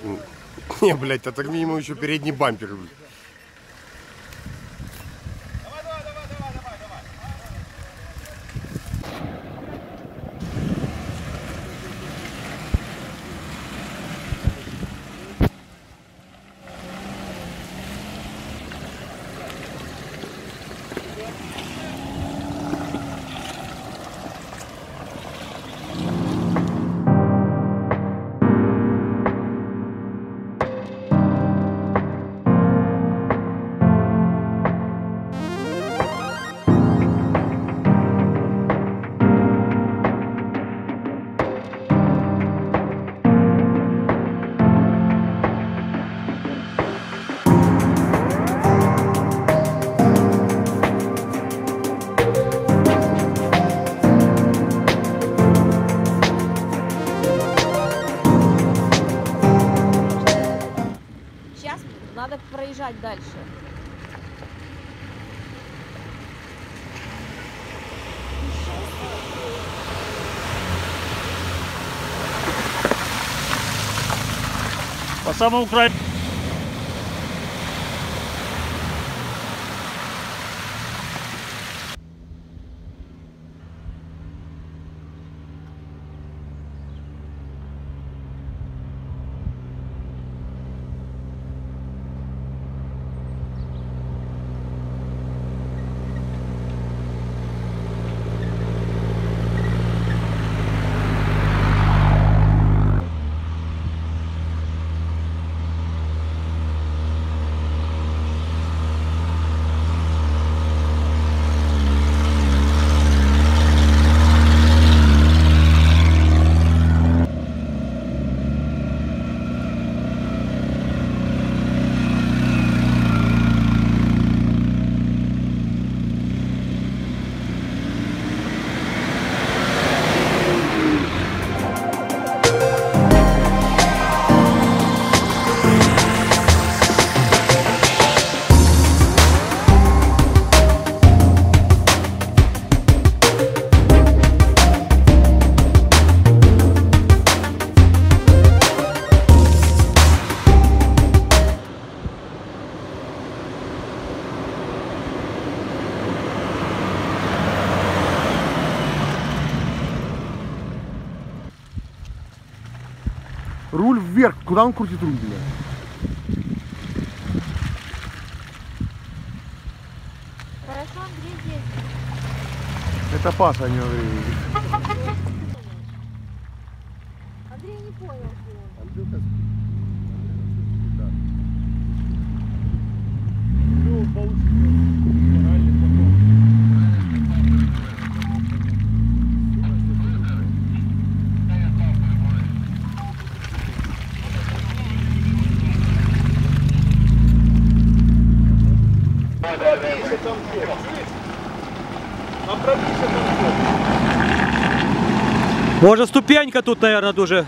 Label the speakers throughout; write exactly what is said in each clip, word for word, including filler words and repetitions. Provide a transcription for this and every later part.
Speaker 1: Не, блядь, отогни ему еще передний бампер.
Speaker 2: Надо проезжать дальше.
Speaker 3: По самому краю.
Speaker 1: Руль вверх. Куда он крутит руль, блядь?
Speaker 2: Хорошо, Андрей ездит.
Speaker 1: Это Паша, а не Андрей.
Speaker 2: Андрей не понял.
Speaker 1: Андрюха.
Speaker 3: Ну, получится. Моральный потом. Може ступенька тут, наверное, дуже.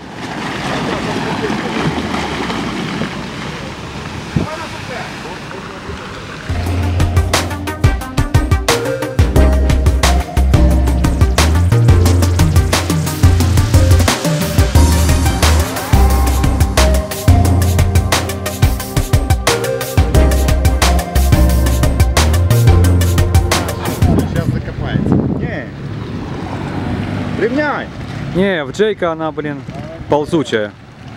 Speaker 1: Ремняй!
Speaker 3: Не, в Джейка она, блин, ползучая.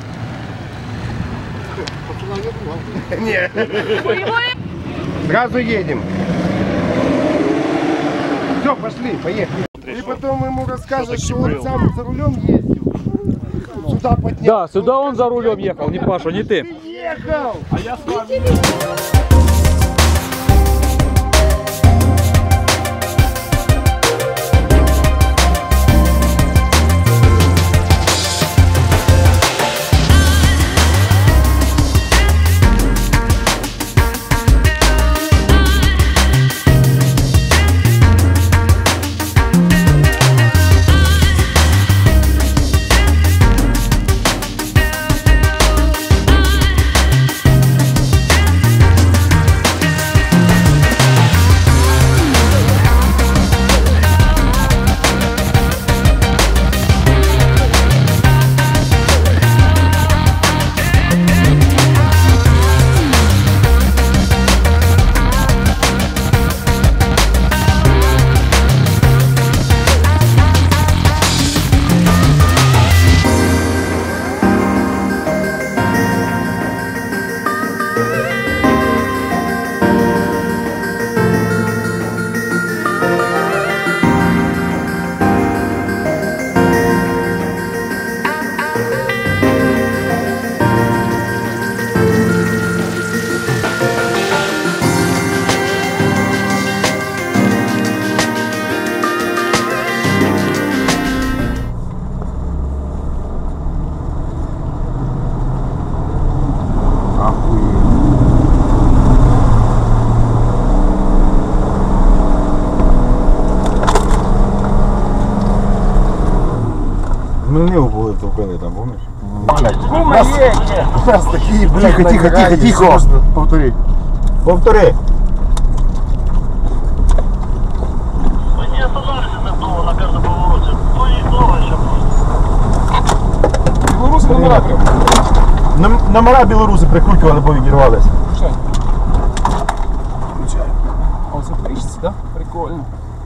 Speaker 1: Нет. Сразу едем. Все, пошли, поехали. И потом ему расскажешь, что он сам за рулем ездил. Сюда поднял.
Speaker 3: Да, сюда он за рулем ехал, не Паша, не ты.
Speaker 1: Ехал!
Speaker 3: А я с вами.
Speaker 4: купили там, помниш?
Speaker 1: Кума є! У нас такі, блядь,
Speaker 4: Тихо, тихо,
Speaker 1: награді,
Speaker 4: тихо, тихо.
Speaker 1: що можна повторити.
Speaker 4: Повтори.
Speaker 5: Вы не останавливайтесь так долго на каждом повороте. То и новое еще просто.
Speaker 6: Білоруси номера прям.
Speaker 4: Нам- Номера білоруси прикручували, бо відірвались.
Speaker 6: Включай. Включай. А оце в річці, да? Прикольно.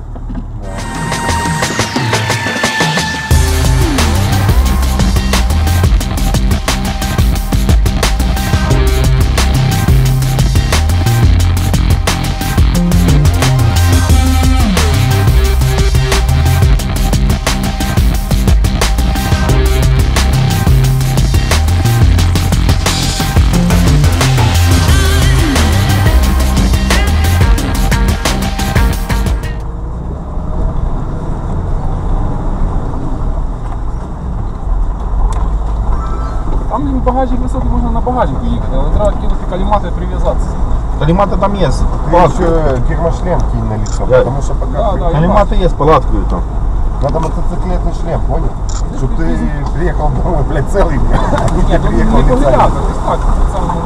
Speaker 6: Там блін, багажник високий, можна на багажнику їхати, але треба кинути калімати і прив'язатися.
Speaker 4: Калімати там є. з
Speaker 1: Ты
Speaker 4: палаткою.
Speaker 1: еще термошлем кинь на лицо,
Speaker 4: Да.
Speaker 1: потому что пока
Speaker 6: Да, да.
Speaker 4: Калімати є з палаткою там.
Speaker 1: надо мотоциклетный шлем, понял? Чтоб ты приехал домой, блядь, целый, блядь, а
Speaker 6: Ні,
Speaker 1: не
Speaker 6: ну
Speaker 1: приехал
Speaker 6: не
Speaker 1: лица.
Speaker 6: погляда, ось так, це саме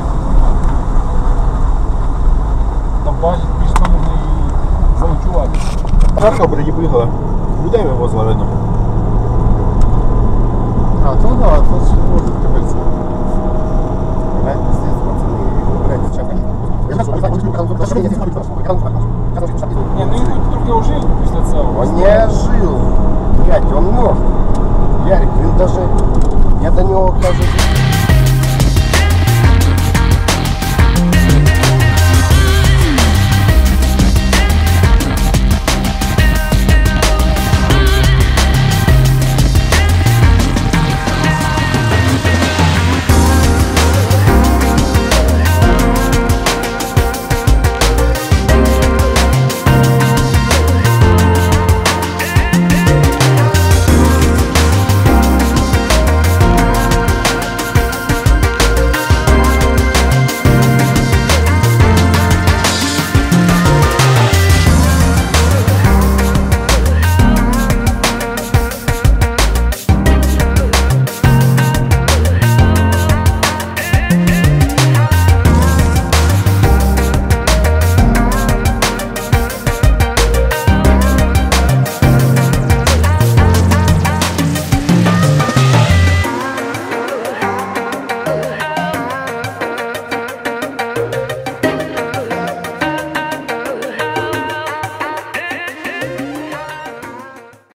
Speaker 6: там багажник більш там можна і заночувати.
Speaker 4: Жарко впереді поїхала. Людей вивозила, видно.
Speaker 1: А, то да, то ж может, как говорится. Блядь, пиздец, пацаны, блядь, сейчас они...